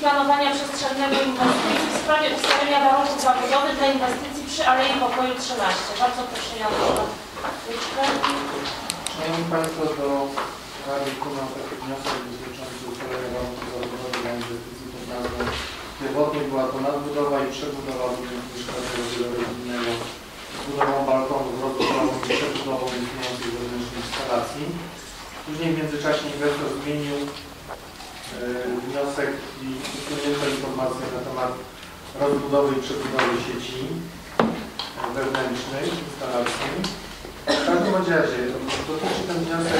planowania przestrzennego inwestycji w sprawie ustalenia warunków zabudowy dla inwestycji przy Alei Pokoju 13. Bardzo proszę, Janusz. Szanowni Państwo, do Rady wpłynął taki wniosek dotyczący ustalenia warunków zabudowy dla inwestycji pod nazwą pierwotnie była to nadbudowa i przebudowa budynku mieszkaniowego rodzinnego z budową balkonów, rozbudową i przebudową istniejących wewnętrznych instalacji. Później w międzyczasie inwestor zmienił wniosek i usunięto informacje na temat rozbudowy i przebudowy sieci wewnętrznej instalacji. W każdym razie dotyczy ten wniosek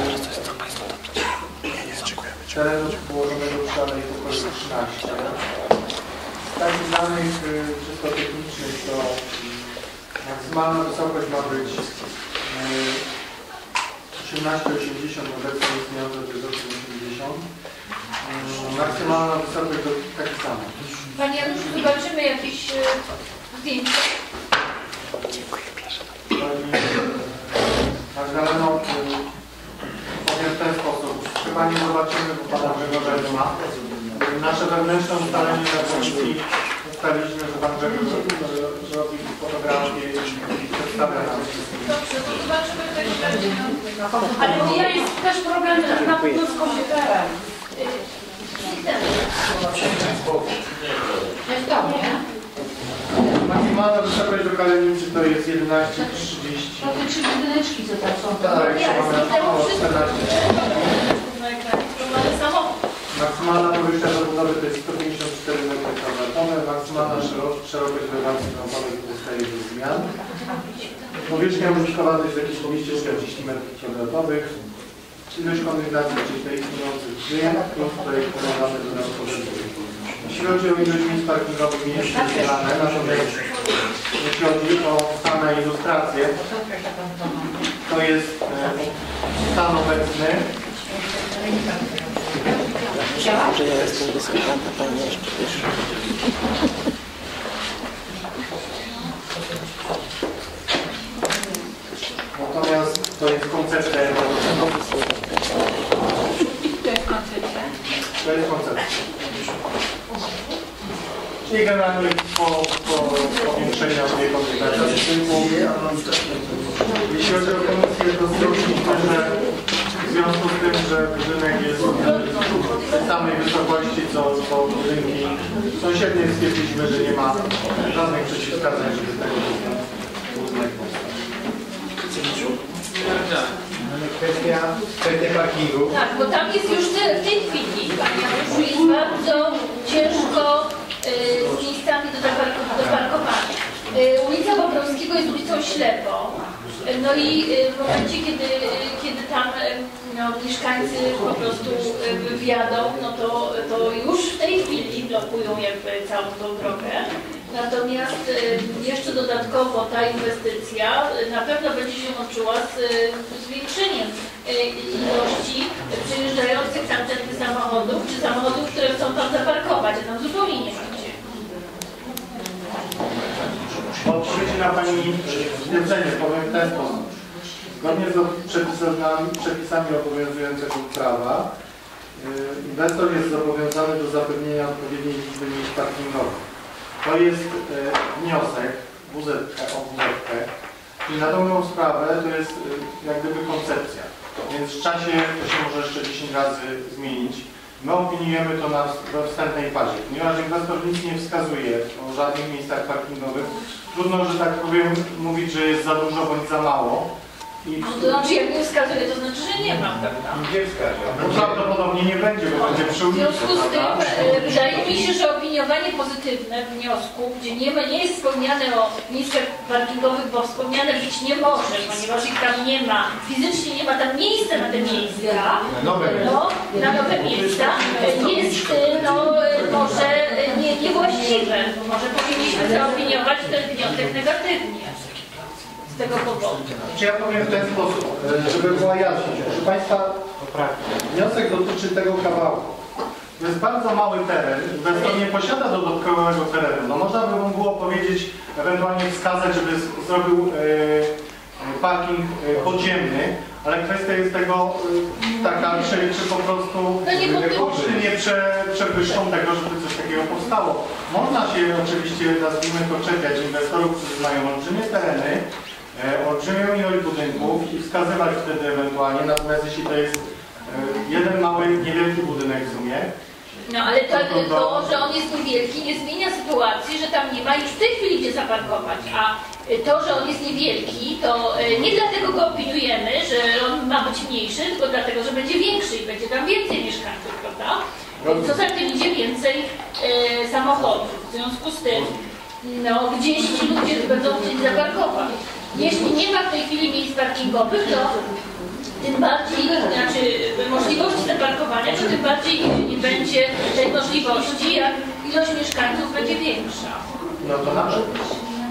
terenu położonego przy Alei Pokoju 13. Z takich danych czysto technicznych to maksymalna wysokość ma być 18,80, obecnie istniejące to jest 8,80. Maksymalna wysokość to taki sam. Panie Januszu, zobaczymy jakieś zdjęcia. Dziękuję, Magdaleno, powiem w ten sposób. Chyba nie zobaczymy, bo Pana Grzegorza nie ma. Nasze wewnętrzne ustalenie na komisji ustaliliśmy, że Pan Grzegorz robi fotografię i przedstawia nam wszystkim. Dobrze, to zobaczymy w takim razie. Ale ja jest też problem na pewno z komputerem. Jest dobrze. Maksymalna wysokość do kalenicy to jest 11,30. No te trzy budyneczki, co tam są. Tak, maksymalna powierzchnia zabudowy to jest 154 m2, maksymalna szerokość elewacji frontowej pozostaje bez zmian. Powierzchnia użytkowa to jest jakieś 240 m2. Ilość kondygnacji, czyli te istniejących drzwi, plus projektowane dodatkowe drzwi. Jeśli chodzi o ilość miejsc parkingowych, nie jest przydzielane, natomiast jeśli chodzi o same ilustracje, to jest stan obecny. Że ja jestem dyskutanta, Pani jeszcze wiesz. Natomiast to jest koncepcja. To jest koncepcja? To jest koncepcja. Czyli generalnie po powiększeniu tej konfiguracji typu. Jeśli chodzi o komisję, to stwierdziliśmy, że w związku z tym, że budynek jest tej samej wysokości co budynki sąsiednie, stwierdziliśmy, że nie ma żadnych przeciwwskazań, żeby tego budynek powstał. Kwestia parkingu. Tak, bo tam jest już w tej chwili, Panie Januszu, jest bardzo ciężko z miejscami do parkowania. Ulica Bobrowskiego jest ulicą ślepą. No i w momencie, kiedy tam mieszkańcy po prostu wjadą, no to już w tej chwili blokują jakby całą tą drogę. Natomiast jeszcze dodatkowo ta inwestycja na pewno będzie się łączyła z zwiększeniem ilości przyjeżdżających tamtędy samochodów, czy samochodów, które chcą tam zaparkować, a tam zupełnie nie ma gdzie. W odpowiedzi na Pani stwierdzenie powiem w ten sposób. Zgodnie z przepisami obowiązującego prawa inwestor jest zobowiązany do zapewnienia odpowiedniej liczby miejsc parkingowych. To jest wniosek WZP o WZP, czyli na tą sprawę to jest jak gdyby koncepcja. Więc w czasie to się może jeszcze 10 razy zmienić. My opiniujemy to we wstępnej fazie. Ponieważ inwestor nic nie wskazuje o żadnych miejscach parkingowych, trudno, że tak powiem, mówić, że jest za dużo bądź za mało. To znaczy, jak nie wskazuje, to znaczy, że nie mam, prawda? Nie wskaże. No prawdopodobnie nie będzie, bo będzie przy W ulicy. związku z tym wydaje mi się, że opiniowanie pozytywne wniosku, gdzie nie jest wspomniane o miejscach parkingowych, bo wspomniane być nie może, ponieważ ich tam nie ma, fizycznie nie ma tam miejsca na te miejsca, na nowe miejsca, jest może niewłaściwe. Może powinniśmy zaopiniować ten wniosek negatywnie. Z tego powodu. Czy ja powiem w ten sposób, żeby była jasność. Proszę Państwa, wniosek dotyczy tego kawałku. To jest bardzo mały teren, inwestor nie posiada dodatkowego terenu. No można by mu było powiedzieć, ewentualnie wskazać, żeby zrobił parking podziemny, ale kwestia jest tego taka, czy po prostu koszty nie przewyższą tego, żeby coś takiego powstało. Można się oczywiście, nazwijmy to, czepiać inwestorów, którzy mają olbrzymie tereny, olbrzymią ilość budynków i wskazywać wtedy ewentualnie, natomiast jeśli to jest jeden mały, niewielki budynek w sumie. No ale to, że on jest niewielki, nie zmienia sytuacji, że tam nie ma już w tej chwili gdzie zaparkować, a to, że on jest niewielki, to nie dlatego go opiniujemy, że on ma być mniejszy, tylko dlatego, że będzie większy i będzie tam więcej mieszkańców, prawda? Co za tym idzie więcej samochodów. W związku z tym, no gdzieś ci ludzie będą chcieli zaparkować. Jeśli nie ma w tej chwili miejsc parkingowych, to tym bardziej, znaczy możliwości zaparkowania, to tym bardziej nie będzie tej możliwości, jak ilość mieszkańców będzie większa. No to na przykład.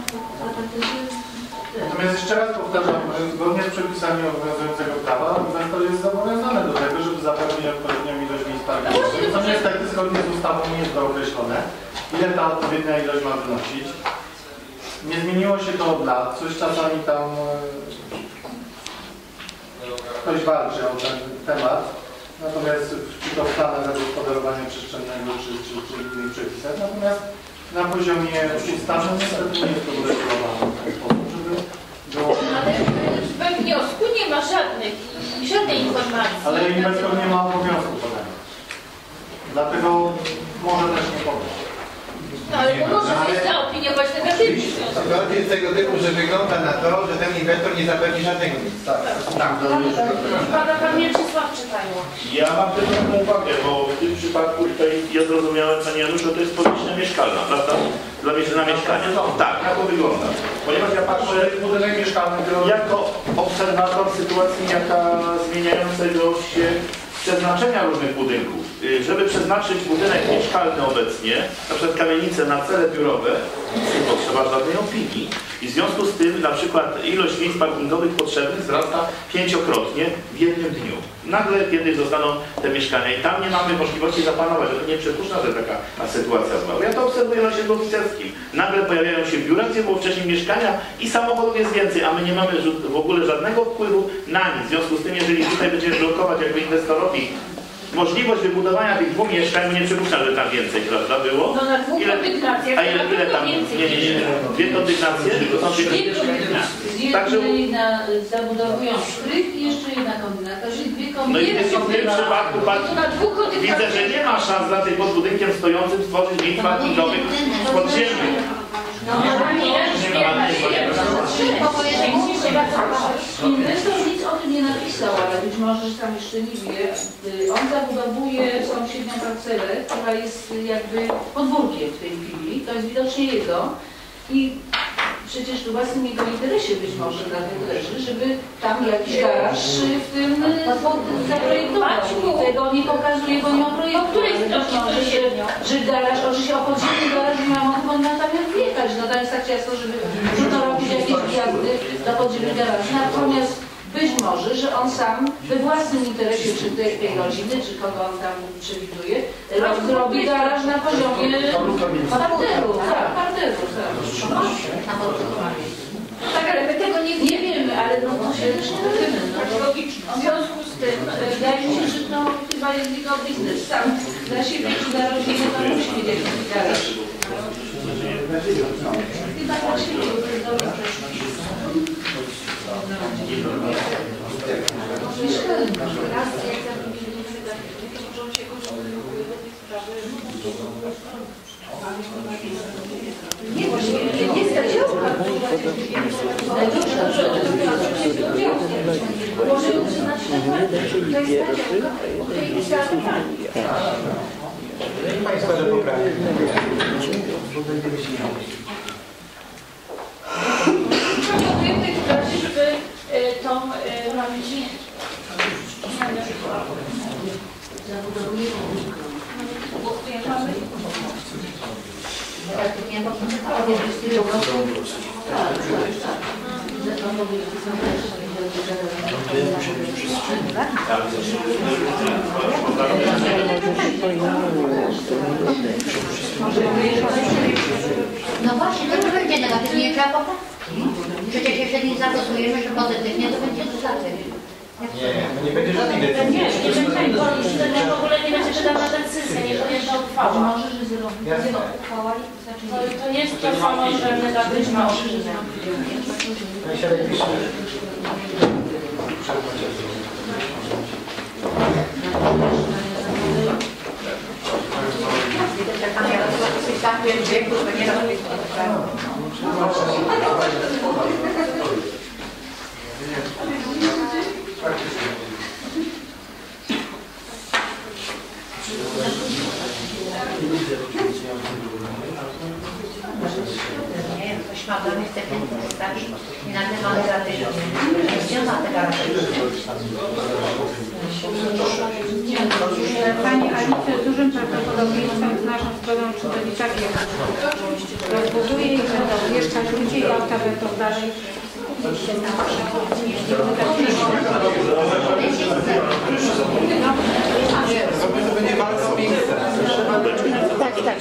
Natomiast jeszcze raz powtarzam, że zgodnie z przepisami obowiązującego prawa inwestor jest zobowiązany do tego, żeby zapewnić odpowiednią ilość miejsc parkingowych. To niestety zgodnie z ustawą nie jest dookreślone, ile ta odpowiednia ilość ma wynosić. Nie zmieniło się to od lat, coś czasami tam ktoś walczy o ten temat, natomiast czy to w planach zagospodarowania przestrzennego, czy innych przepisach, natomiast na poziomie ustawy niestety nie jest to uregulowane w ten sposób, żeby było... Ale we wniosku nie ma żadnej informacji. Ale inwestor nie ma obowiązku podania. Dlatego może też nie podać. No ale to może się zaopiniować negatywnie. Sytuacja jest tego typu, że wygląda na to, że ten inwestor nie zapewni żadnego miejsca. Tak. Pan Mieczysław czytają. Ja mam tylko taką uwagę, bo w tym przypadku tutaj ja zrozumiałem, Panie Januszu, że to jest powierzchnia mieszkalna, prawda? Dla mieszkania. Tak, jak to wygląda. Ponieważ ja patrzę budynek mieszkalny jako obserwator sytuacji, jaka zmieniającego się przeznaczenia różnych budynków. Żeby przeznaczyć budynek mieszkalny obecnie, na przykład kamienicę na cele biurowe, nie potrzeba żadnej opinii. I w związku z tym na przykład ilość miejsc parkingowych potrzebnych wzrasta 5-krotnie w jednym dniu. Nagle kiedyś zostaną te mieszkania i tam nie mamy możliwości zapanować, że to nie przypuszcza, że taka sytuacja była. Ja to obserwuję na osiedlu oficerskim. Nagle pojawiają się biura, gdzie było wcześniej mieszkania i samochodów jest więcej, a my nie mamy w ogóle żadnego wpływu na nic. W związku z tym, jeżeli tutaj będziemy blokować jakby inwestorowi możliwość wybudowania tych 2 mieszkań, bo nie przypuszczam, że tam więcej, prawda, było? No na 2 kondygnacjach. A ile tam? Nie. 2 kondygnacje? To są 2 mieszkania. Także zabudowują szprych i jeszcze jedna kombinacja, czyli 2 kombinacje. no i w tym przypadku widzę, że nie ma szans dla tych pod budynkiem stojącym stworzyć miejsc parkingowych podziemnych. Inwestor nic o tym nie napisał, ale być może, że tam jeszcze nie wie. On zabudowuje sąsiednią parcelę, która jest jakby podwórkiem w tej chwili. To jest widocznie jego. I przecież w własnym jego interesie być może dlatego leży, żeby tam jakiś garaż w tym zaprojektować. Tego nie pokazuje, bo nie oprojektuje. Po której stronie że garaż, oczywiście o podziemny garaż nie ma mowy, bo na tam wjechać. No to jest tak ciasto, żeby trudno robić jakieś wjazdy do podziemnych garaży. Natomiast być może, że on sam we własnym interesie, czy tej rodziny, czy kogo on tam przewiduje, zrobi garaż na poziomie parteru. Tak, parteru, tak. Tak, ale my tego nie wiemy, ale no to się też nie dowiemy. logiczne. W związku z tym Wydaje mi się, że to chyba jest jego biznes. Sam dla siebie czy dla rodziny to musi mieć jakiś garaż. Chyba dla siebie, bo to jest dobre też. nie zadziała. Możemy przyznać się to jest Państwa do poprawy. proponuję w tej sytuacji, żeby tą No właśnie, to będzie negatywnie, trzeba poprawki. Przecież jeżeli zagłosujemy, że pozytywnie, to będzie negatywnie. Nie będzie żadnej decyzji. Nie będzie, bo już w ogóle nie będzie wydana decyzja, nie podjęta uchwała. Może, że zrobić. Jasne. To nie jest to samo, że negatywna opinia. Ktoś ma dla mnie chce więcej stawić i na temat negatywny. Nie ma tego. Pani Alicja z dużym prawdopodobieństwem z naszą zgodą, czy to nie tak jest. Rozbuduje i będą mieszkać ludzie i auta będą dalej. To będzie bardzo piękne. Tak, tak.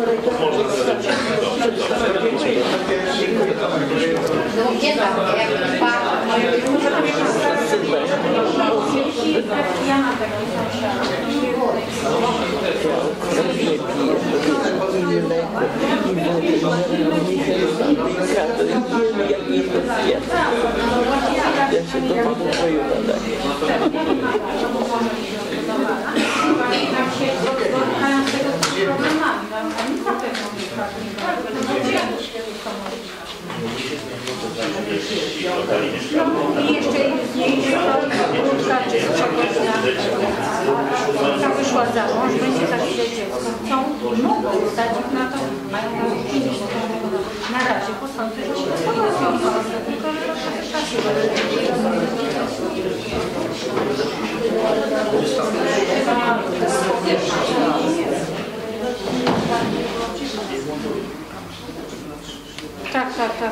No gdzie tam? Jak park? Ja mam taki spotykają z tego problemami. Oni na pewno i jeszcze jest wystarczy z czegoś na wyszła za mąż, będzie za chwilę dziecko. Mogą stać ich na to, mają na razie po sądzie, że się rozwiązało, tylko że to trochę czasu. Tak.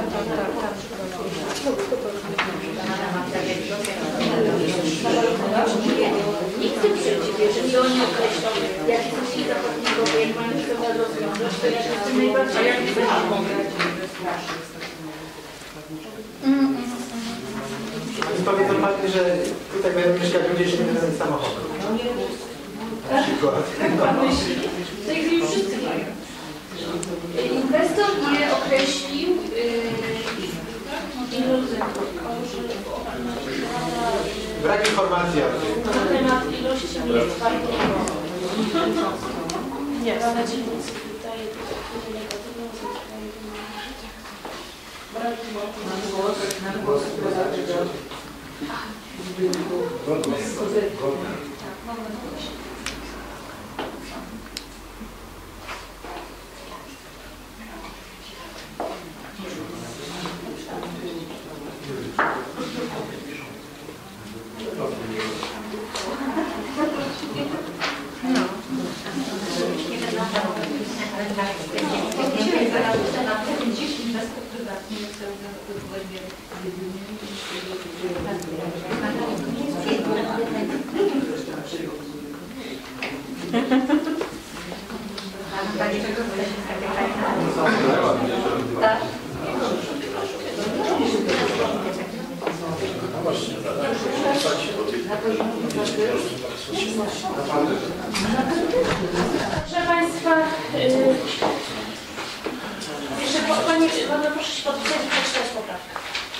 Nikt nie przeciw, jeżeli oni określą, jakie są siły zapłatnikowe, jak mają się rozwiązać, to ja się z tym najbardziej jak nie Więc powiedzą Pani, że tutaj będą mieszkać ludzie, jeśli nie będą samochodu. Na przykład. W tej chwili wszyscy mają. Inwestor nie określił Brak informacji o tym. na temat ilości miejsc parkingowych. Nie, na dzielnicy tutaj Proszę Państwa, jeszcze Pani, proszę się podpisać i przeczytać poprawkę.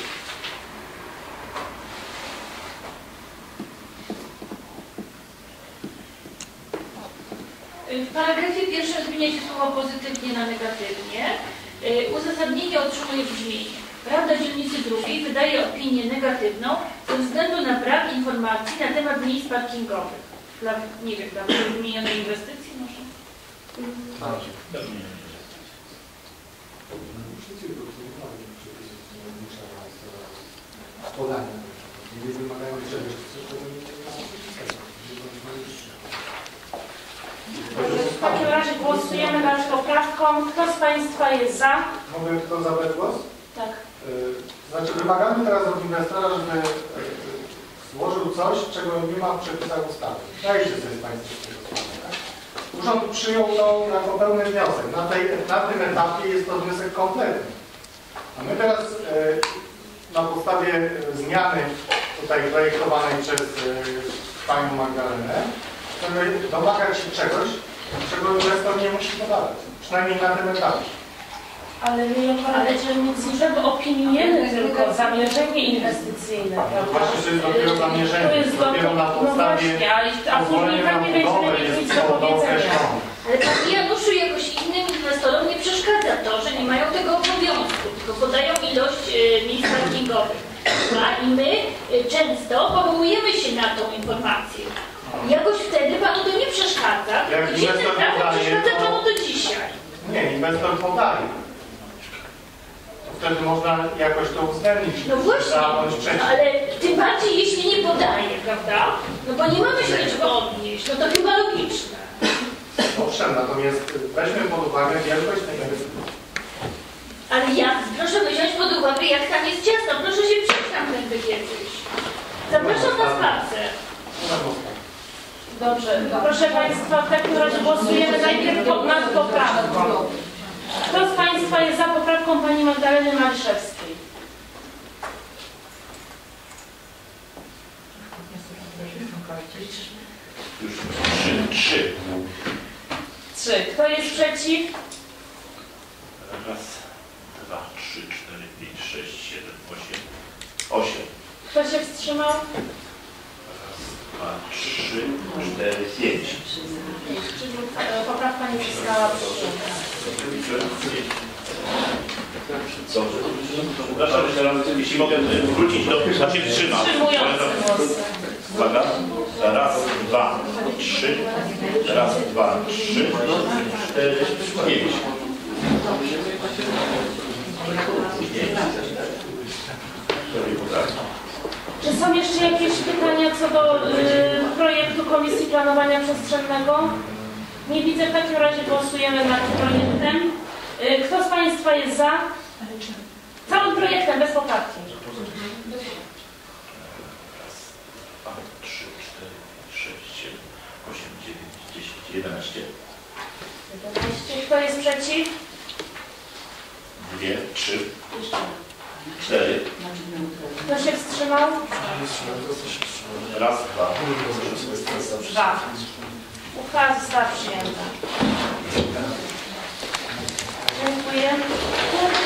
W paragrafie pierwszym zmienia się słowo pozytywnie na negatywnie. Uzasadnienie otrzymuje brzmienie. Rada Dzielnicy Drugiej wydaje opinię negatywną ze względu na brak informacji na temat miejsc parkingowych. Dla, nie wiem, dla wymienionej inwestycji może? W takim razie głosujemy nad poprawką. Kto z Państwa jest za? Mogę kto zabrać głos? Tak. Znaczy wymagamy teraz od inwestora, żeby złożył coś, czego nie ma w przepisach ustawy. Dajcie sobie Państwo z tego sprawę, tak? Urząd przyjął to jako pełny wniosek. Na tym etapie jest to wniosek kompletny. A my teraz na podstawie zmiany tutaj projektowanej przez panią Magdalenę, chcemy domagać się czegoś, czego inwestor nie musi podawać, przynajmniej na tym etapie. Ale my że opiniujemy tylko zamierzenie inwestycyjne, prawda? Właśnie, że jest dopiero zamierzenie, To jest dopiero na no podstawie właśnie, a później tak nie będziemy mieć nic do powiedzenia. Ale Panie Januszu, jakoś innym inwestorom nie przeszkadza to, że nie mają tego obowiązku, tylko podają ilość miejsc parkingowych. A i my często powołujemy się na tą informację. Jakoś wtedy Panu to nie przeszkadza. Jak Gdzie inwestor ten prawo podaje, przeszkadza to- Panu do dzisiaj? Nie, inwestor podaje. To wtedy można jakoś to uwzględnić. No właśnie, za bądź przeciw. ale tym bardziej jeśli nie podaje, prawda? No bo nie mamy się do czego odnieść, no to chyba logiczne. Owszem, natomiast weźmy pod uwagę wielkość tej inwestycji. Ale jak? Proszę wziąć pod uwagę, jak tam jest ciasno. Proszę się przyjść tam tędy kiedyś. Zapraszam na spacer. Dobrze, proszę Państwa, w takim razie głosujemy najpierw nad poprawką. Kto z Państwa jest za poprawką Pani Magdaleny Maliszewskiej? Już 3. 3. Kto jest przeciw? Raz, 2, 3, 4, 5, 6, 7, 8. 8. Kto się wstrzymał? Raz, 2, 3, 4, 5. Czyli poprawka nie została przyjęta. Dobrze. Przepraszam, jeszcze raz, jeśli mogę wrócić do... Ja się wstrzymam. Wstrzymujące głosy. Uwaga. Raz, 2, 3. Raz, 2, 3, 4, 5. Czy są jeszcze jakieś pytania co do projektu Komisji Planowania Przestrzennego? Nie widzę, w takim razie głosujemy nad projektem. Kto z Państwa jest za? Całym projektem, bez poprawki. 2, 3, 4, 6, 7, 8, 9, 10, 11. 11. Kto jest przeciw? 2, 3, 4. Kto się wstrzymał? Raz, 2. 2. Uchwała została przyjęta. Dziękuję.